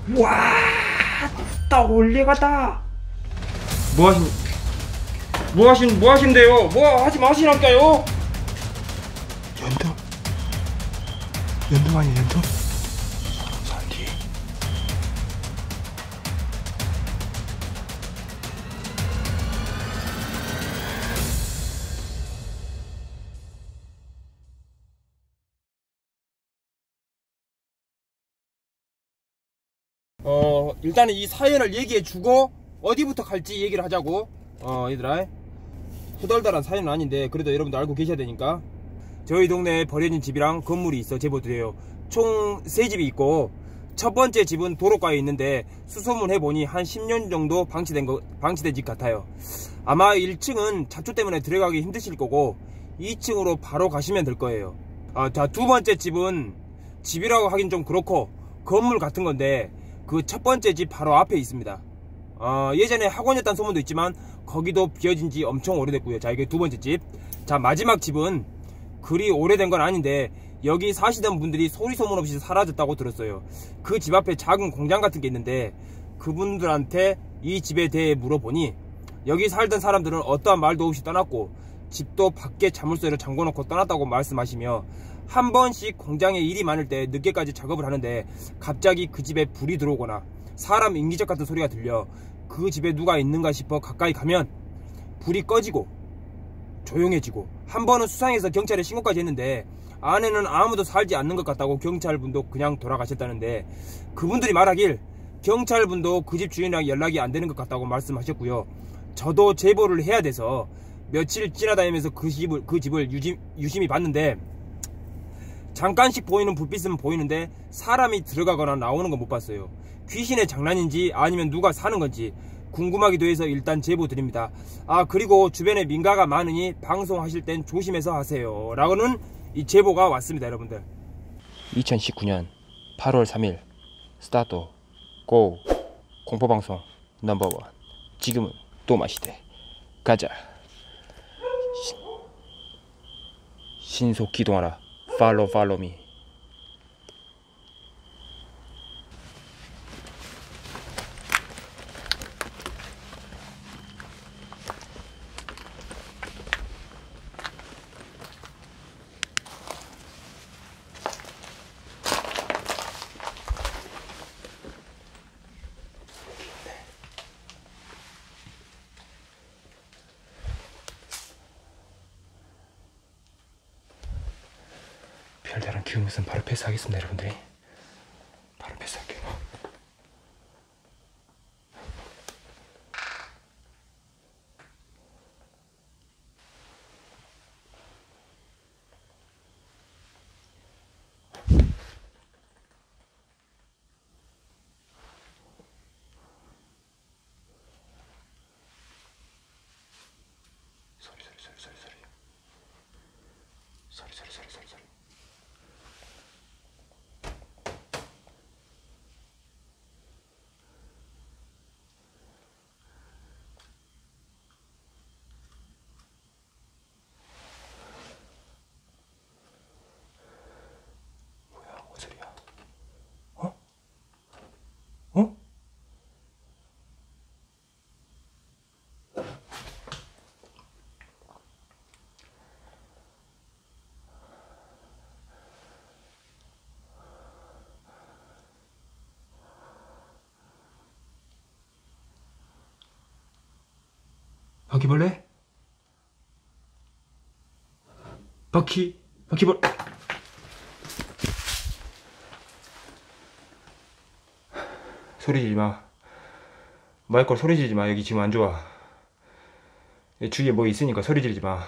와, 따 올리가다. 뭐 하신, 뭐 하신대요? 뭐 하지 마시라니까요? 연두? 연두 아니야, 연두? 산디. 일단은 이 사연을 얘기해주고 어디부터 갈지 얘기를 하자고. 얘들아, 후덜덜한 사연은 아닌데 그래도 여러분도 알고 계셔야 되니까. 저희 동네에 버려진 집이랑 건물이 있어 제보드려요. 총 3집이 있고 첫 번째 집은 도로가에 있는데 수소문 해보니 한 10년 정도 방치된 집 같아요. 아마 1층은 잡초 때문에 들어가기 힘드실 거고 2층으로 바로 가시면 될 거예요. 자, 두 번째 집은 집이라고 하긴 좀 그렇고 건물 같은 건데 그 첫 번째 집 바로 앞에 있습니다. 예전에 학원이었다는 소문도 있지만 거기도 비어진 지 엄청 오래됐고요. 자, 이게 두 번째 집. 자, 마지막 집은 그리 오래된 건 아닌데 여기 사시던 분들이 소리 소문 없이 사라졌다고 들었어요. 그 집 앞에 작은 공장 같은 게 있는데 그분들한테 이 집에 대해 물어보니 여기 살던 사람들은 어떠한 말도 없이 떠났고 집도 밖에 자물쇠를 잠궈놓고 떠났다고 말씀하시며 한 번씩 공장에 일이 많을 때 늦게까지 작업을 하는데 갑자기 그 집에 불이 들어오거나 사람 인기적 같은 소리가 들려 그 집에 누가 있는가 싶어 가까이 가면 불이 꺼지고 조용해지고, 한 번은 수상해서 경찰에 신고까지 했는데 안에는 아무도 살지 않는 것 같다고 경찰분도 그냥 돌아가셨다는데, 그분들이 말하길 경찰분도 그 집 주인이랑 연락이 안 되는 것 같다고 말씀하셨고요. 저도 제보를 해야 돼서 며칠 지나다니면서 그 집을 유심히 봤는데 잠깐씩 보이는 불빛은 보이는데 사람이 들어가거나 나오는 건 못 봤어요. 귀신의 장난인지 아니면 누가 사는 건지 궁금하기도 해서 일단 제보 드립니다. 그리고 주변에 민가가 많으니 방송하실 땐 조심해서 하세요 라고는 이 제보가 왔습니다. 여러분들, 2019년 8월 3일 스타트 고. 공포방송 넘버원, 지금은 또마시대 가자. 신속기동하라. Follow me. 별다른 기운 없으면 바로 패스하겠습니다. 여러분들이 바로 패스할게요. 소리. 뭐야, 뭔 소리야? 어? 바퀴벌레? 바퀴벌레. 소리 지지 마. 마이콜, 소리 지지 마. 여기 지금 안 좋아. 주위에 뭐 있으니까 소리 지르지 마.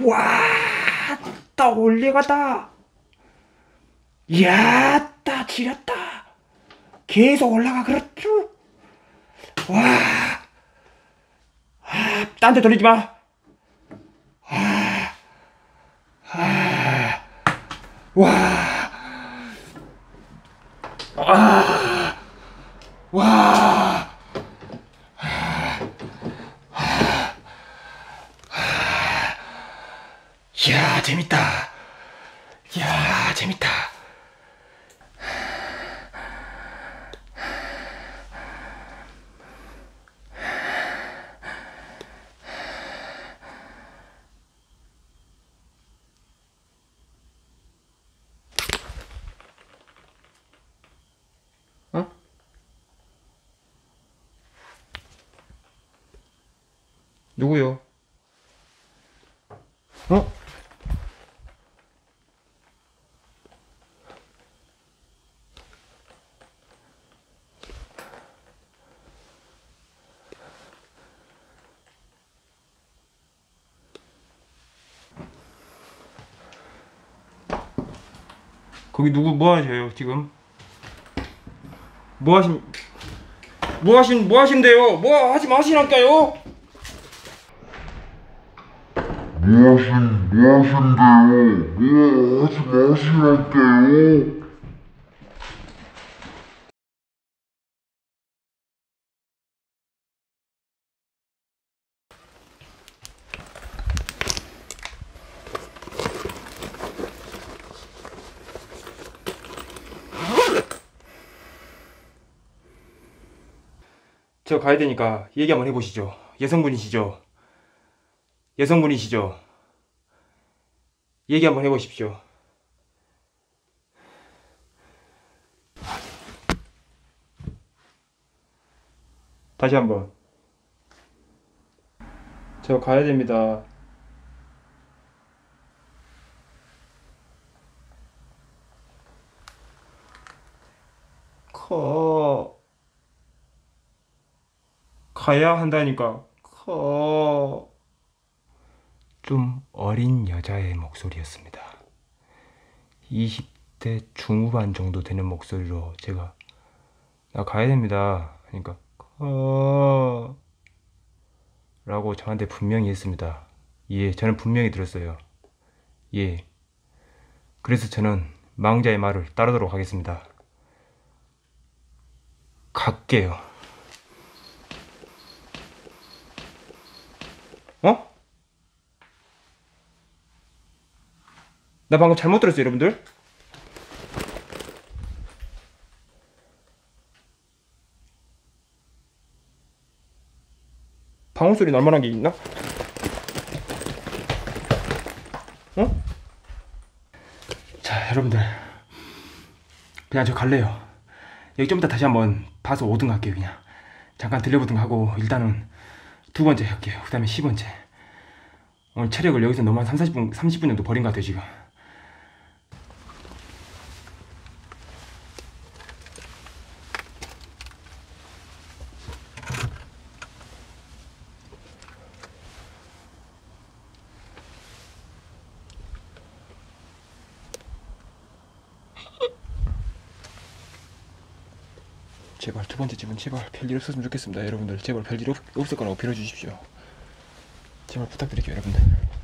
와, 따 올라가다. 이야, 따 지렸다. 계속 올라가 그렇죠. 와, 딴 데 돌리지 마. 와, 와, 이야, 재밌다. 이야, 재밌다. 어? 누구요? 어? 거기 누구 뭐 하세요 지금? 뭐 하신대요? 뭐 하지 마시라니까요? 뭐 하신대요? 뭐 하지 마시랄게요? 저 가야 되니까 얘기 한번 해보시죠. 여성분이시죠? 여성분이시죠? 얘기 한번 해보십시오. 다시 한번. 저 가야 됩니다. 가야 한다니까. 좀 어린 여자의 목소리였습니다. 20대 중후반 정도 되는 목소리로 제가 나 가야 됩니다. 그러니까 라고 저한테 분명히 했습니다. 예, 저는 분명히 들었어요. 예. 그래서 저는 망자의 말을 따르도록 하겠습니다. 갈게요. 어? 나 방금 잘못 들었어요, 여러분들? 방울 소리 날 만한 게 있나? 어? 자, 여러분들, 그냥 저 갈래요. 여기 좀 이따 다시 한번 봐서 5등 할게요. 그냥 잠깐 들려보등 하고 일단은 두 번째 할게요. 그 다음에 10번째. 오늘 체력을 여기서 너무 한 30분 정도 버린 것 같아요 지금. 제발 두 번째 집은 제발 별일 없었으면 좋겠습니다. 여러분들 제발 별일 없을 거라고 빌어주십시오. 제발 부탁드릴게요 여러분들.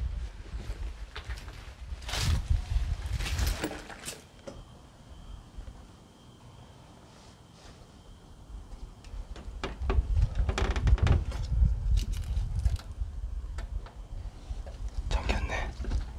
잠겼네.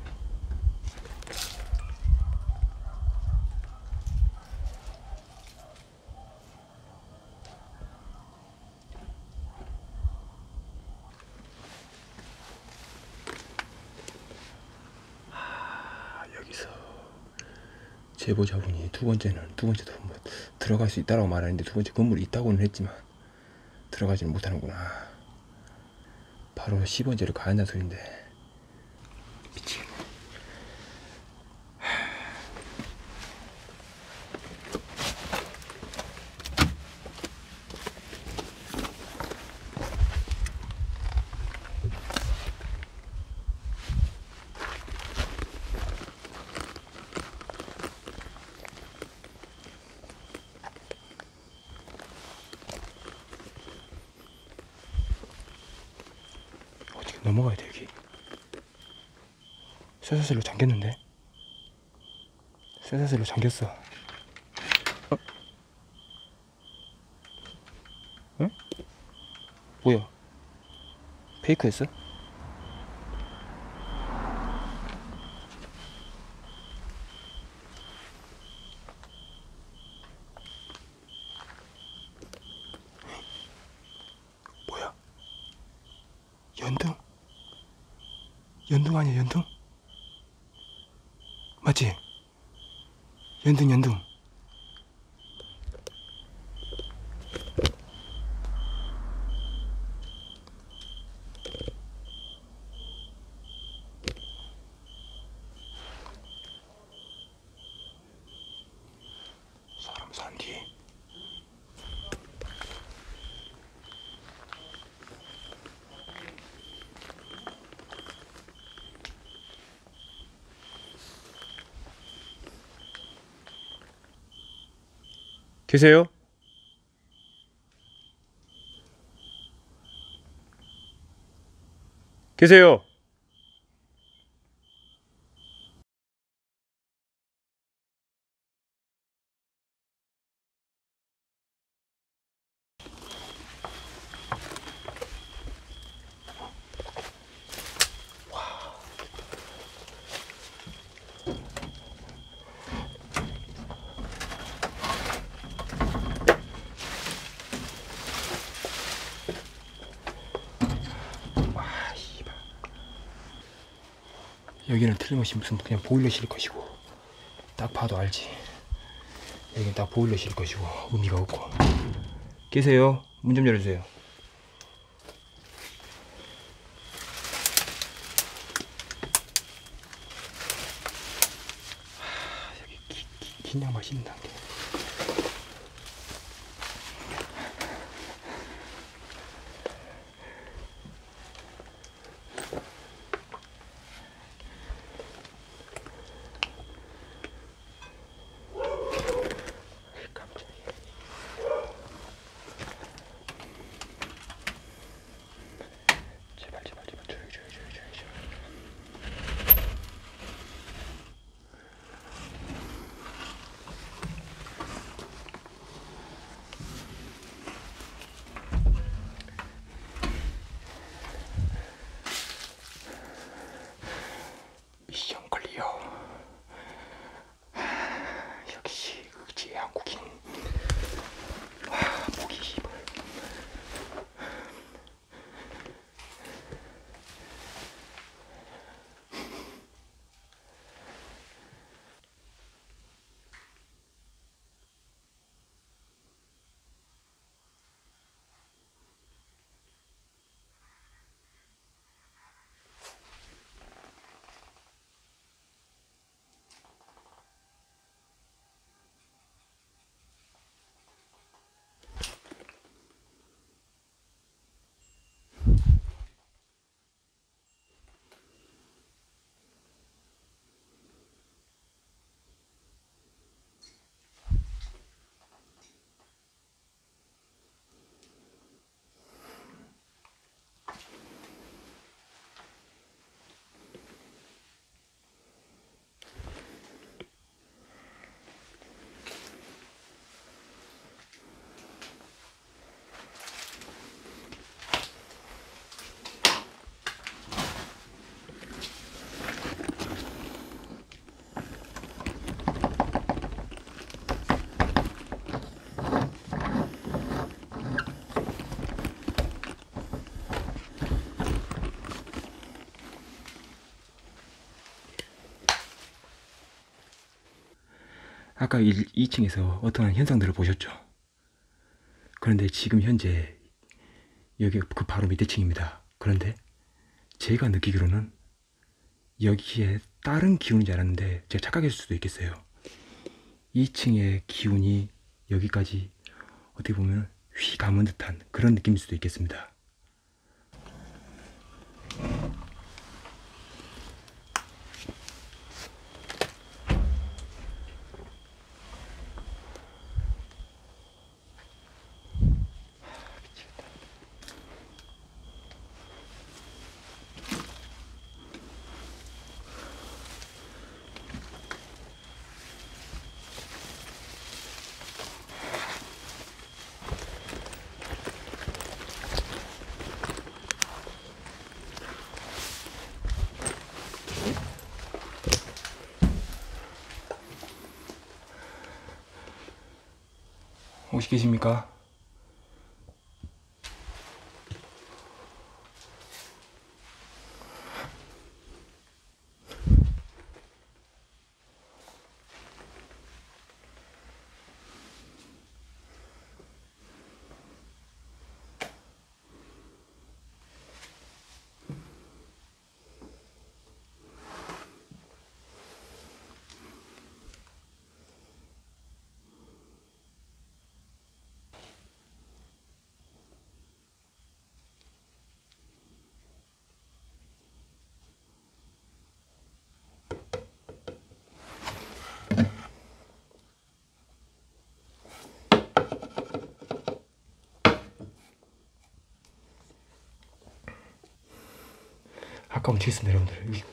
여기서 제보자분이 두 번째도 뭐 들어갈 수 있다라고 말하는데 두 번째 건물이 있다고는 했지만 들어가지는 못하는구나. 바로 10번째로 가야 한다는 소린데 미치겠네. 넘어가야 돼. 여기 쇠사슬로 잠겼는데. 쇠사슬로 잠겼어. 응? 뭐야? 페이크였어? 뭐야? 연등? 연등 아니야, 연등? 맞지? 연등. 사람 산뒤. 계세요? 계세요? 여기는 틀림없이 무슨 그냥 보일러실 것이고, 딱 봐도 알지. 여기는 딱 보일러실 것이고 의미가 없고. 계세요? 문 좀 열어주세요. 여기 긴장 맛있는 단계. 미션 클리어. 역시 의지의 한국인. 목이 힘을. 아까 2층에서 어떠한 현상들을 보셨죠? 그런데 지금 현재 여기 그 바로 밑에 층입니다. 그런데 제가 느끼기로는 여기에 다른 기운인 줄 알았는데 제가 착각했을 수도 있겠어요. 2층의 기운이 여기까지 어떻게 보면 휘 감은 듯한 그런 느낌일 수도 있겠습니다. 혹시 계십니까? 아까 훔치겠습니다 여러분들.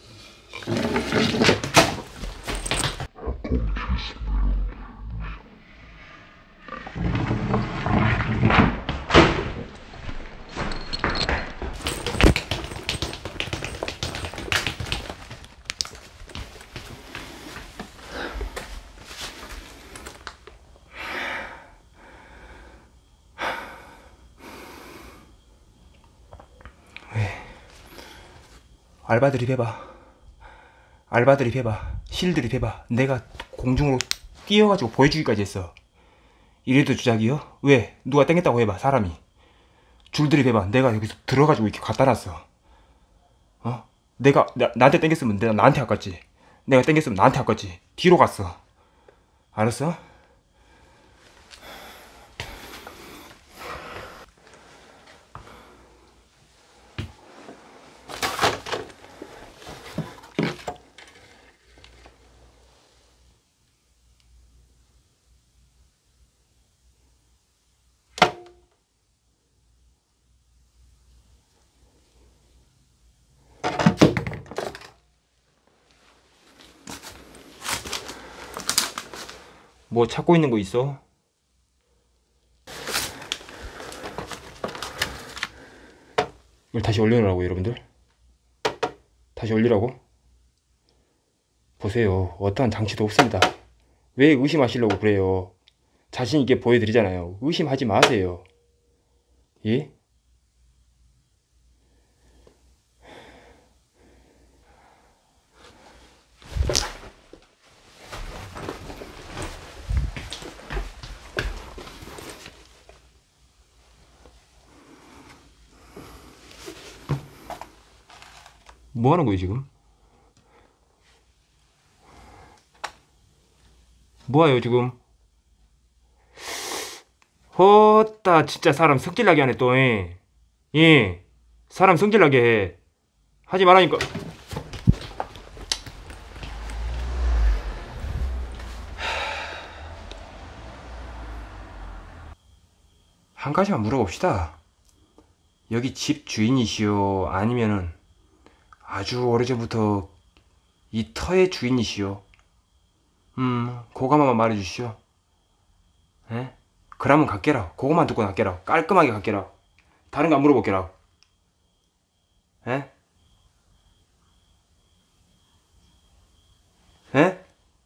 알바들이 해봐. 알바들이 해봐. 실들이 해봐. 내가 공중으로 뛰어가지고 보여주기까지 했어. 이래도 주작이요? 왜? 누가 땡겼다고 해봐. 사람이. 줄들이 해봐. 내가 여기서 들어가지고 이렇게 갖다 놨어. 어? 나한테 땡겼으면 내가 나한테 아깝지. 내가 땡겼으면 나한테 아깝지. 뒤로 갔어. 알았어? 뭐 찾고 있는 거 있어? 이걸 다시 올려놓으라고 여러분들. 다시 올리라고? 보세요. 어떠한 장치도 없습니다. 왜 의심하시려고 그래요? 자신 있게 보여드리잖아요. 의심하지 마세요. 예? 뭐 하는 거예요 지금? 뭐예요 지금? 헛다 진짜 사람 성질나게 하네 또. 예. 사람 성질나게 해. 하지 말라니까. 한 가지만 물어봅시다. 여기 집 주인이시오? 아니면은 아주 오래전부터 이 터의 주인이시오? 그거 한번 말해주시오. 에? 그러면 갈게라. 그거만 듣고 갈게라. 깔끔하게 갈게라. 다른 거 안 물어볼게라. 에? 에?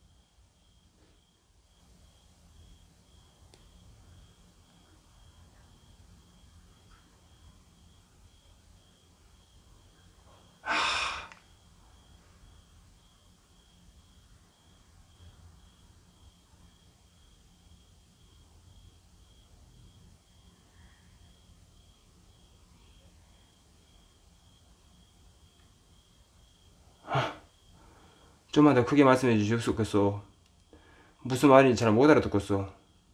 좀만 더 크게 말씀해 주셨겠어. 무슨 말인지 잘 못 알아듣겠어.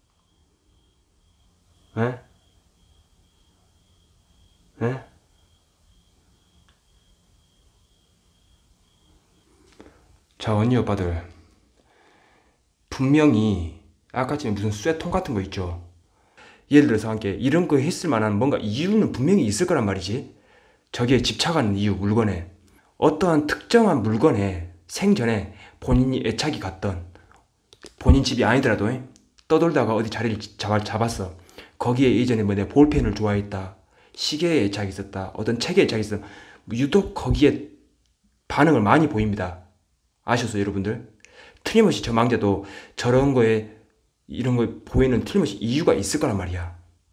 에? 에? 자, 언니 오빠들, 분명히 아까쯤에 무슨 쇠통 같은 거 있죠. 예를 들어서 함께 이런 거 했을 만한 뭔가 이유는 분명히 있을 거란 말이지. 저기에 집착하는 이유, 물건에 어떠한 특정한 물건에 생전에 본인이 애착이 갔던, 본인 집이 아니더라도 떠돌다가 어디 자리를 잡았어. 거기에 예전에 뭐 내가 볼펜을 좋아했다, 시계에 애착이 있었다, 어떤 책에 애착이 있었다, 유독 거기에 반응을 많이 보입니다. 아셨어요 여러분들? 틀림없이 저 망자도 저런 거에 이런 거 보이는 틀림없이 이유가 있을 거란 말이야.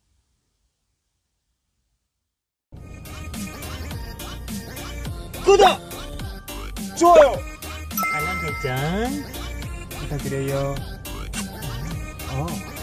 구독! 좋아요! 알람 설정 부탁드려요.